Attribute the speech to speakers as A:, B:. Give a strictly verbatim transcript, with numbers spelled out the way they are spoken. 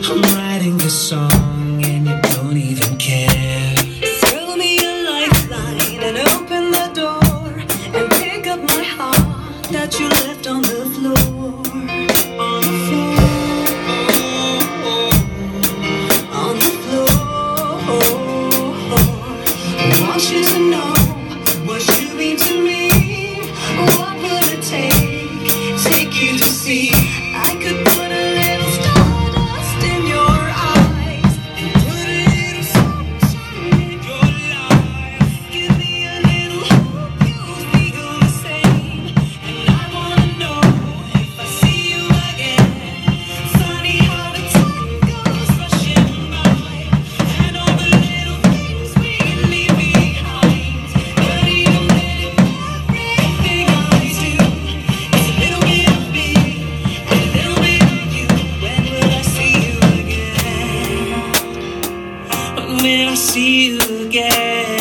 A: I'm writing this song and you don't even care. Throw me a lifeline and open the door and pick up my heart that you left on the floor. On the floor. On the floor. I want you to know what you mean to me. What would it take, take you to see? I could put a little stardust in your eyes and put a little sunshine in your life. Give me a little hope you'll feel the same. And I wanna know if I see you again. Funny how the time goes rushing by, and all the little things we leave behind. But even then, everything I do is a little bit of me and a little bit of you. When will I see you again? When will I see you again?